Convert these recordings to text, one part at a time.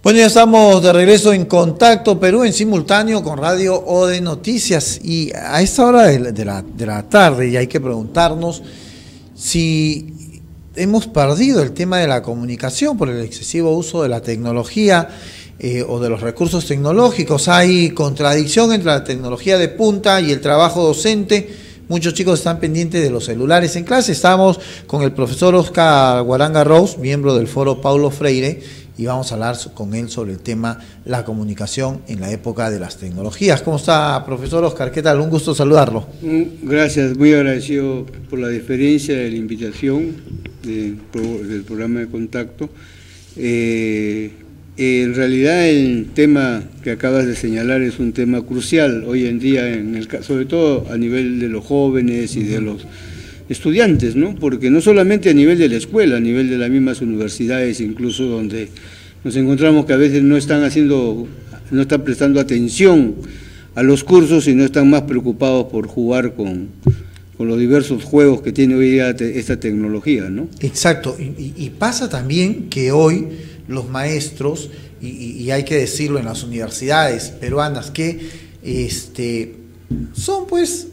Bueno, ya estamos de regreso en Contacto Perú en simultáneo con Radio OD Noticias, y a esta hora de la tarde ya hay que preguntarnos si hemos perdido el tema de la comunicación por el excesivo uso de la tecnología o de los recursos tecnológicos. Hay contradicción entre la tecnología de punta y el trabajo docente. Muchos chicos están pendientes de los celulares en clase. Estamos con el profesor Oscar Guaranga Rose, miembro del Foro Paulo Freire, y vamos a hablar con él sobre el tema la comunicación en la época de las tecnologías. ¿Cómo está, profesor Oscar? ¿Qué tal? Un gusto saludarlo. Gracias, muy agradecido por la deferencia de la invitación del programa de Contacto. En realidad el tema que acabas de señalar es un tema crucial hoy en día, sobre todo a nivel de los jóvenes y de los estudiantes, ¿no? Porque no solamente a nivel de la escuela, a nivel de las mismas universidades, incluso donde nos encontramos que a veces no están prestando atención a los cursos y no están más preocupados por jugar con los diversos juegos que tiene hoy día esta tecnología, ¿no? Exacto, y pasa también que hoy los maestros, y hay que decirlo en las universidades peruanas, que son pues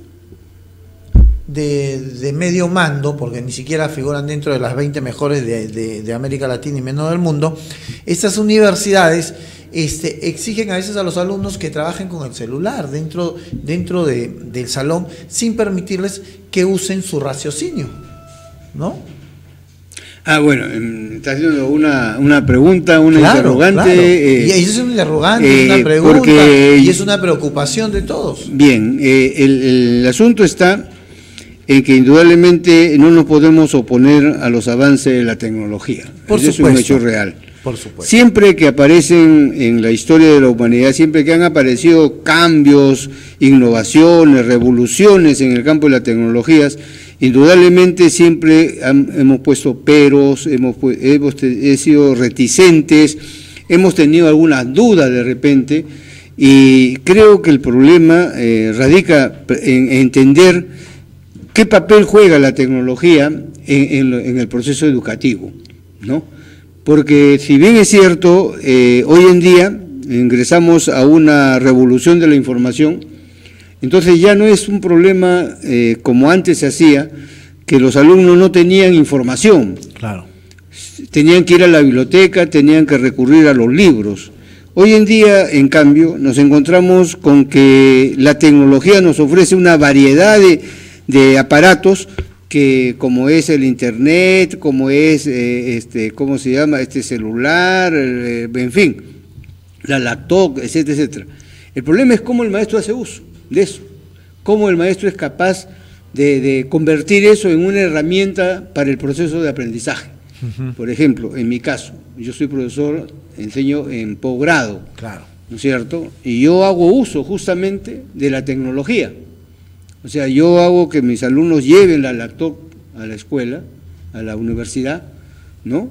de medio mando, porque ni siquiera figuran dentro de las 20 mejores de América Latina y menos del mundo. Estas universidades exigen a veces a los alumnos que trabajen con el celular dentro del salón, sin permitirles que usen su raciocinio, ¿no? Bueno, está haciendo una pregunta, una interrogante. Claro. Y es una interrogante, es una pregunta, y es una preocupación de todos. Bien, el asunto está en que indudablemente no nos podemos oponer a los avances de la tecnología. Eso es un hecho real. Por supuesto. Siempre que aparecen en la historia de la humanidad, siempre que han aparecido cambios, innovaciones, revoluciones en el campo de las tecnologías, indudablemente siempre hemos puesto peros, hemos sido reticentes, hemos tenido algunas dudas de repente, y creo que el problema radica en entender qué papel juega la tecnología en el proceso educativo, ¿no? Porque si bien es cierto, hoy en día ingresamos a una revolución de la información, entonces ya no es un problema como antes se hacía, que los alumnos no tenían información. Claro. Tenían que ir a la biblioteca, tenían que recurrir a los libros. Hoy en día, en cambio, nos encontramos con que la tecnología nos ofrece una variedad de aparatos que, como es el internet, como es ¿cómo se llama? Celular, en fin, la laptop, etcétera, etcétera. El problema es cómo el maestro hace uso de eso, cómo el maestro es capaz de convertir eso en una herramienta para el proceso de aprendizaje. Por ejemplo, en mi caso, yo soy profesor, enseño en posgrado, claro, ¿no es cierto? Y yo hago uso justamente de la tecnología. O sea, yo hago que mis alumnos lleven la laptop a la escuela, a la universidad, ¿no?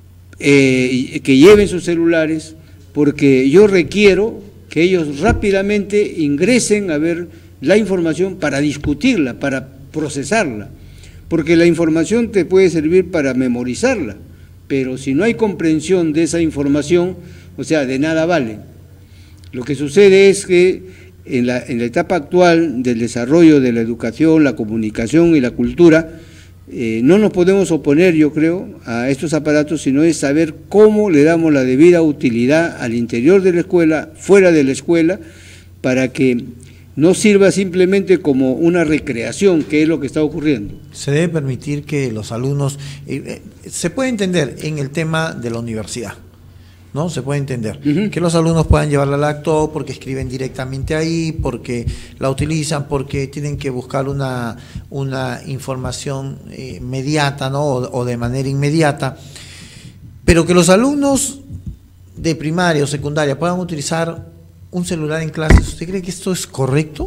Y que lleven sus celulares, porque yo requiero que ellos rápidamente ingresen a ver la información para discutirla, para procesarla, porque la información te puede servir para memorizarla, pero si no hay comprensión de esa información, o sea, de nada vale. Lo que sucede es que en la etapa actual del desarrollo de la educación, la comunicación y la cultura, no nos podemos oponer, yo creo, a estos aparatos, sino es saber cómo le damos la debida utilidad al interior de la escuela, fuera de la escuela, para que no sirva simplemente como una recreación, que es lo que está ocurriendo. Se debe permitir que los alumnos, se puede entender en el tema de la universidad, ¿no? Se puede entender que los alumnos puedan llevar la laptop porque escriben directamente ahí, porque la utilizan, porque tienen que buscar una información inmediata, ¿no? O de manera inmediata, pero que los alumnos de primaria o secundaria puedan utilizar un celular en clases, ¿usted cree que esto es correcto?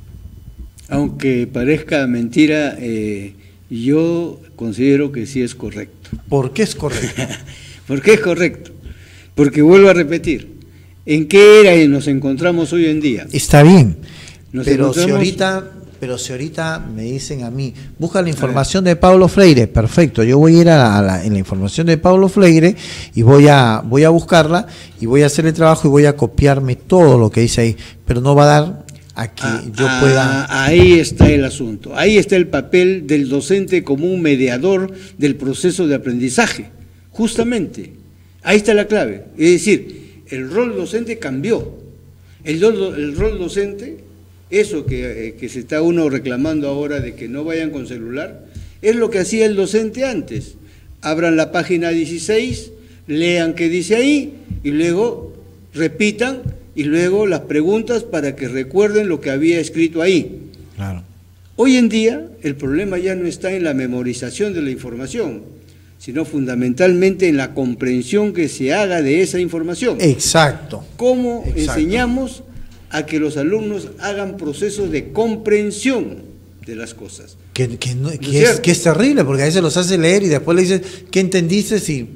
Aunque parezca mentira, yo considero que sí es correcto. ¿Por qué es correcto? ¿Por qué es correcto? Porque vuelvo a repetir, ¿en qué era nos encontramos hoy en día? Está bien, pero si ahorita pero si ahorita me dicen a mí, busca la información de Paulo Freire, perfecto, yo voy a ir en la información de Paulo Freire y voy a buscarla y voy a hacer el trabajo y voy a copiarme todo lo que dice ahí, pero no va a dar a que yo pueda... Ahí está el asunto, ahí está el papel del docente como un mediador del proceso de aprendizaje, justamente, ahí está la clave, es decir, el rol docente cambió, el rol docente, eso que se está uno reclamando ahora de que no vayan con celular, es lo que hacía el docente antes, abran la página 16, lean qué dice ahí y luego repitan y luego las preguntas para que recuerden lo que había escrito ahí. Claro. Hoy en día el problema ya no está en la memorización de la información, sino fundamentalmente en la comprensión que se haga de esa información. Exacto. ¿Cómo Exacto. enseñamos a que los alumnos hagan procesos de comprensión de las cosas? Que es terrible, porque a veces los hace leer y después le dices, ¿qué entendiste?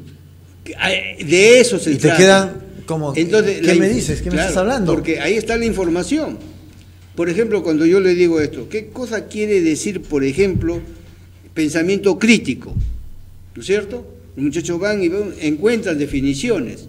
De eso se trata. Y te quedan como, entonces, ¿qué me dices? ¿Qué me estás hablando? Porque ahí está la información. Por ejemplo, cuando yo le digo esto, ¿qué cosa quiere decir, por ejemplo, pensamiento crítico? ¿No es cierto? Los muchachos van y encuentran definiciones,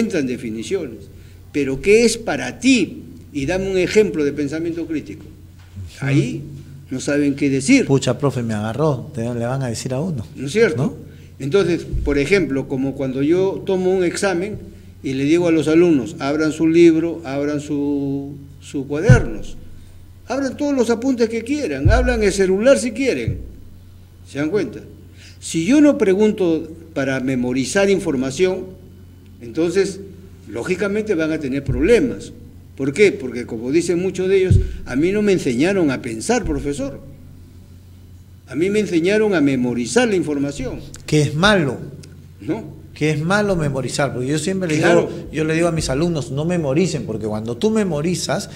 pero ¿qué es para ti? Y dame un ejemplo de pensamiento crítico. Ahí no saben qué decir. Pucha, profe, me agarró, le van a decir a uno. ¿No es cierto? ¿No? Entonces, por ejemplo, como cuando yo tomo un examen y le digo a los alumnos, abran su libro, abran sus cuadernos, abran todos los apuntes que quieran, abran el celular si quieren. ¿Se dan cuenta? Si yo no pregunto para memorizar información, entonces, lógicamente van a tener problemas. ¿Por qué? Porque, como dicen muchos de ellos, a mí no me enseñaron a pensar, profesor. A mí me enseñaron a memorizar la información. Que es malo. ¿No? Que es malo memorizar, porque yo siempre le digo a mis alumnos, no memoricen, porque cuando tú memorizas,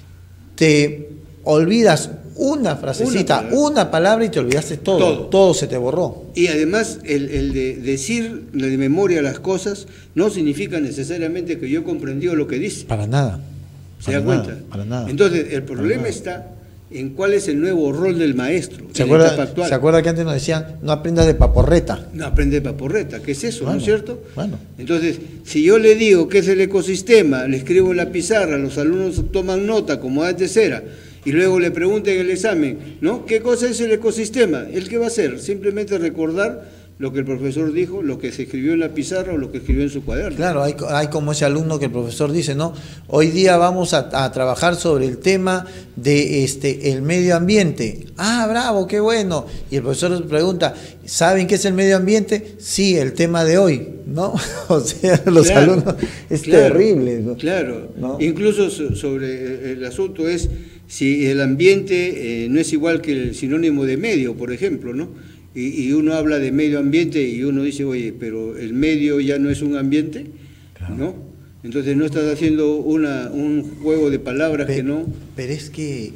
te olvidas una frasecita, una palabra y te olvidaste todo se te borró. Y además el de decir de memoria las cosas no significa necesariamente que yo comprendí lo que dice. Para nada. ¿Se da cuenta? Para nada. Entonces el problema está en cuál es el nuevo rol del maestro ¿Se en la etapa actual. ¿Se acuerda que antes nos decían, no aprendas de paporreta? No aprende de paporreta, ¿qué es eso? Bueno, ¿no es cierto? Bueno. Entonces, si yo le digo qué es el ecosistema, le escribo en la pizarra, los alumnos toman nota como antes era, y luego le pregunten en el examen, ¿no? ¿Qué cosa es el ecosistema? ¿El qué va a hacer? Simplemente recordar lo que el profesor dijo, lo que se escribió en la pizarra o lo que escribió en su cuaderno. Claro, hay como ese alumno que el profesor dice, ¿no? Hoy día vamos a trabajar sobre el tema de el medio ambiente. Ah, bravo, qué bueno. Y el profesor pregunta, ¿saben qué es el medio ambiente? Sí, el tema de hoy, ¿no? O sea, los alumnos, es terrible, ¿no? Claro, ¿no? Incluso sobre el asunto es si el ambiente no es igual que el sinónimo de medio, por ejemplo, ¿no? Y uno habla de medio ambiente y uno dice, oye, pero el medio ya no es un ambiente, claro. ¿No? Entonces no estás haciendo un juego de palabras que no... Pero es que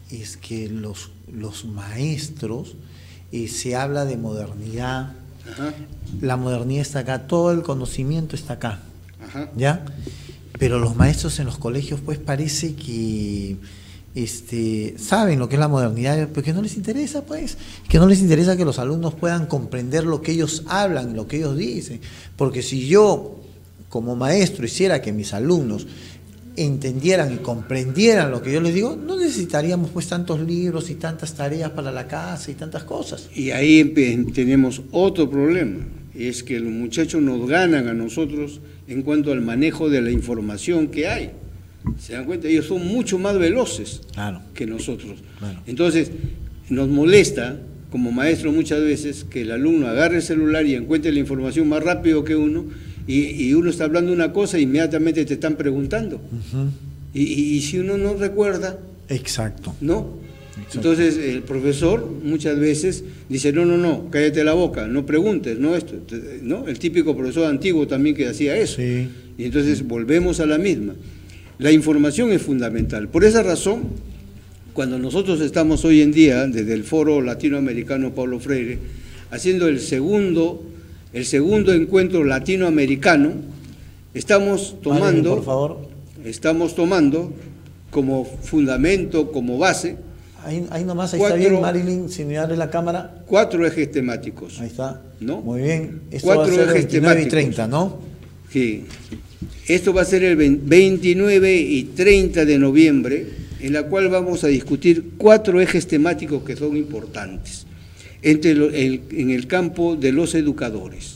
los maestros, se habla de modernidad, ajá. La modernidad está acá, todo el conocimiento está acá, ajá. ¿Ya? Pero los maestros en los colegios pues parece que... saben lo que es la modernidad, porque no les interesa, pues, que no les interesa que los alumnos puedan comprender lo que ellos hablan, lo que ellos dicen, porque si yo, como maestro, hiciera que mis alumnos entendieran y comprendieran lo que yo les digo, no necesitaríamos pues tantos libros y tantas tareas para la casa y tantas cosas. Y ahí tenemos otro problema, es que los muchachos nos ganan a nosotros en cuanto al manejo de la información que hay. ¿Se dan cuenta? Ellos son mucho más veloces que nosotros. Claro. Entonces, nos molesta, como maestro muchas veces, que el alumno agarre el celular y encuentre la información más rápido que uno, y uno está hablando una cosa e inmediatamente te están preguntando. Uh-huh. Y si uno no recuerda... Exacto. ¿No? Exacto. Entonces, el profesor muchas veces dice, no, cállate la boca, no preguntes, no esto, ¿no? El típico profesor antiguo también que hacía eso. Sí. Y entonces volvemos a la misma. La información es fundamental. Por esa razón, cuando nosotros estamos hoy en día, desde el Foro Latinoamericano Paulo Freire, haciendo el segundo encuentro latinoamericano, estamos tomando como fundamento, como base, Ahí nomás, ahí está bien, Marilyn, sin mirarle la cámara. 4 ejes temáticos. Ahí está. ¿No? Muy bien. Esto 4 va a ser ejes 29 temáticos. y 30, ¿no? Sí. Esto va a ser el 29 y 30 de noviembre, en la cual vamos a discutir 4 ejes temáticos que son importantes en el campo de los educadores.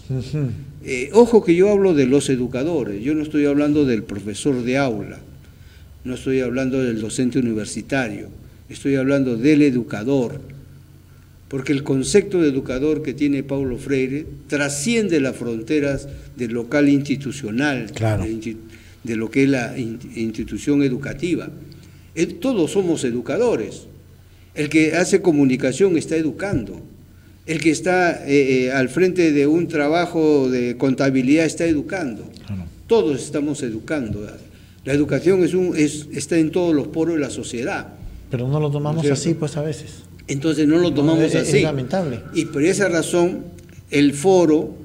Ojo que yo hablo de los educadores, yo no estoy hablando del profesor de aula, no estoy hablando del docente universitario, estoy hablando del educador, porque el concepto de educador que tiene Paulo Freire trasciende las fronteras del local institucional, claro, de lo que es la institución educativa. Todos somos educadores. El que hace comunicación está educando. El que está al frente de un trabajo de contabilidad está educando. Claro. Todos estamos educando. La educación está en todos los poros de la sociedad. Pero no lo tomamos así, pues, a veces. Entonces no lo tomamos así. Es lamentable. Y por esa razón el foro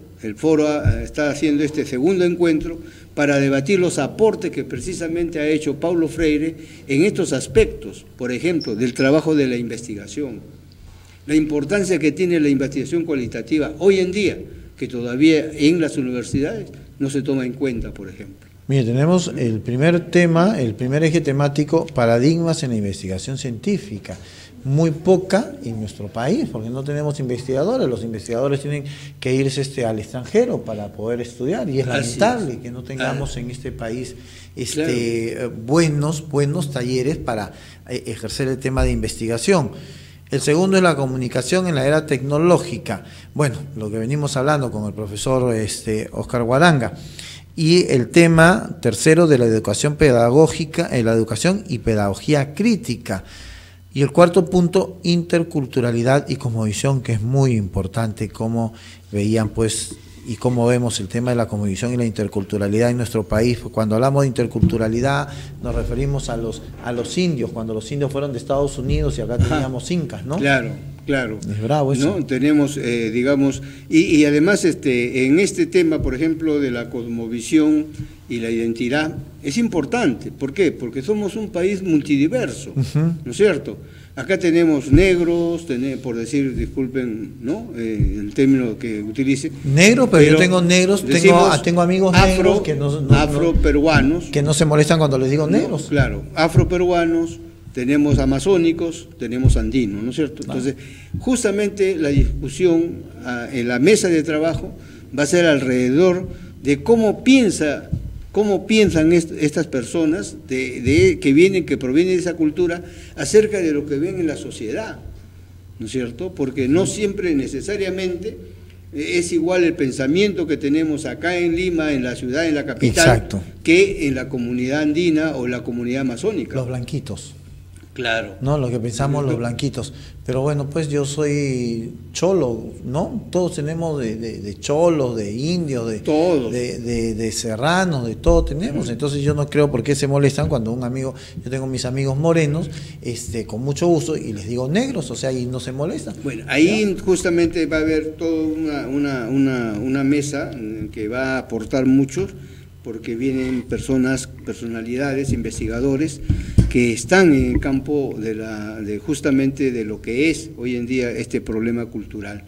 está haciendo este segundo encuentro para debatir los aportes que precisamente ha hecho Paulo Freire en estos aspectos, por ejemplo, del trabajo de la investigación, la importancia que tiene la investigación cualitativa hoy en día, que todavía en las universidades no se toma en cuenta, por ejemplo. Mire, tenemos el primer tema, el primer eje temático, paradigmas en la investigación científica. Muy poca en nuestro país, porque no tenemos investigadores. Los investigadores tienen que irse al extranjero para poder estudiar, y es lamentable que no tengamos en este país claro, buenos talleres para ejercer el tema de investigación. El segundo es la comunicación en la era tecnológica. Bueno, lo que venimos hablando con el profesor Oscar Guaranga. Y el tema tercero de la educación pedagógica, la educación y pedagogía crítica. Y el cuarto punto, interculturalidad y cosmovisión, que es muy importante, cómo veían pues y cómo vemos el tema de la cosmovisión y la interculturalidad en nuestro país. Cuando hablamos de interculturalidad nos referimos a los indios, cuando los indios fueron de Estados Unidos y acá teníamos incas, ¿no? Claro, claro. Es bravo eso. ¿No? Tenemos, digamos, y además en este tema, por ejemplo, de la cosmovisión y la identidad, es importante. ¿Por qué? Porque somos un país multidiverso, ¿no es cierto? Acá tenemos negros, por decir, disculpen, ¿no? El término que utilice. Negros, pero yo tengo negros, tengo amigos negros que afroperuanos. Que no se molestan cuando les digo negros. No, claro, afroperuanos, tenemos amazónicos, tenemos andinos, ¿no es cierto? Entonces, justamente la discusión en la mesa de trabajo va a ser alrededor de cómo piensan estas personas que provienen de esa cultura acerca de lo que ven en la sociedad, ¿no es cierto? Porque no siempre necesariamente es igual el pensamiento que tenemos acá en Lima, en la ciudad, en la capital, exacto, que en la comunidad andina o la comunidad amazónica. Los blanquitos. Claro. No, lo que pensamos los blanquitos. Pero bueno, pues yo soy cholo, ¿no? Todos tenemos de cholos, de indios, de serranos, de todo tenemos. Entonces yo no creo por qué se molestan cuando yo tengo mis amigos morenos, con mucho gusto, y les digo negros, o sea, y no se molestan. Bueno, ahí justamente va a haber toda una mesa que va a aportar muchos, porque vienen personalidades, investigadores que están en el campo justamente de lo que es hoy en día este problema cultural.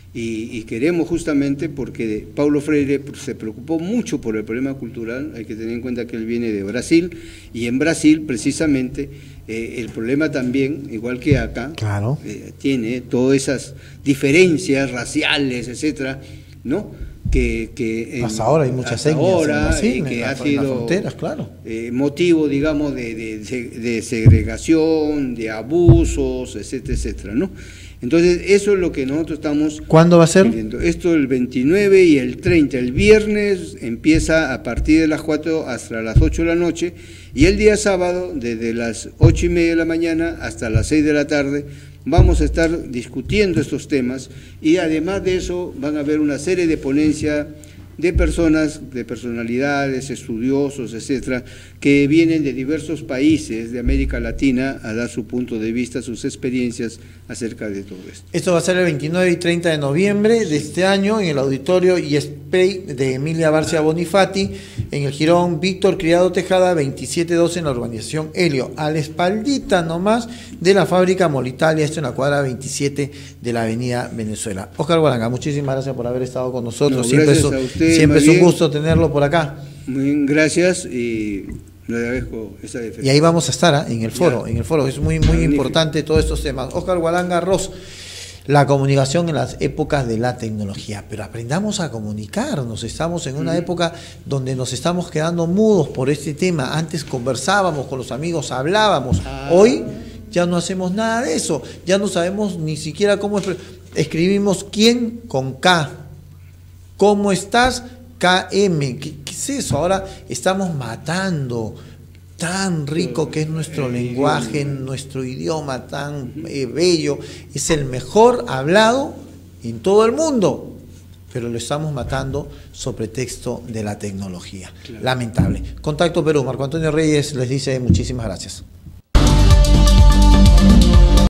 Y queremos justamente, porque Paulo Freire se preocupó mucho por el problema cultural, hay que tener en cuenta que él viene de Brasil, y en Brasil precisamente el problema también, igual que acá, claro, tiene todas esas diferencias raciales, etcétera, ¿no? Hasta ahora hay muchas etnias en Brasil, que ha sido fronteras, claro, motivo, digamos, de segregación, de abusos, etcétera, etcétera, ¿no? Entonces, eso es lo que nosotros estamos... ¿Cuándo va a ser? Viendo. Esto el 29 y el 30. El viernes empieza a partir de las 4 hasta las 8 de la noche, y el día sábado, desde las 8:30 de la mañana hasta las 6 de la tarde, vamos a estar discutiendo estos temas, y además de eso van a haber una serie de ponencias de personalidades, estudiosos, etcétera, que vienen de diversos países de América Latina a dar su punto de vista, sus experiencias acerca de todo esto. Esto va a ser el 29 y 30 de noviembre de este año en el auditorio, y es PEI de Emilia Barcia Bonifati, en el jirón Víctor Criado Tejada 2712 en la urbanización Helio, a la espaldita nomás de la fábrica Molitalia, esto en la cuadra 27 de la avenida Venezuela. Óscar Gualanga, muchísimas gracias por haber estado con nosotros. No, siempre usted, es un gusto tenerlo por acá. Muy bien, gracias y le agradezco esa defensa. Y ahí vamos a estar, en el foro, es muy importante todos estos temas. Óscar Gualanga Ross, la comunicación en las épocas de la tecnología, pero aprendamos a comunicarnos. Estamos en una época donde nos estamos quedando mudos por este tema. Antes conversábamos con los amigos, hablábamos. Hoy ya no hacemos nada de eso, ya no sabemos ni siquiera cómo escribimos quién con K. ¿Cómo estás? KM. ¿Qué es eso? Ahora estamos matando. Tan rico que es nuestro lenguaje, nuestro idioma tan bello, es el mejor hablado en todo el mundo, pero lo estamos matando sobre pretexto de la tecnología. Claro. Lamentable. Contacto Perú, Marco Antonio Reyes les dice muchísimas gracias.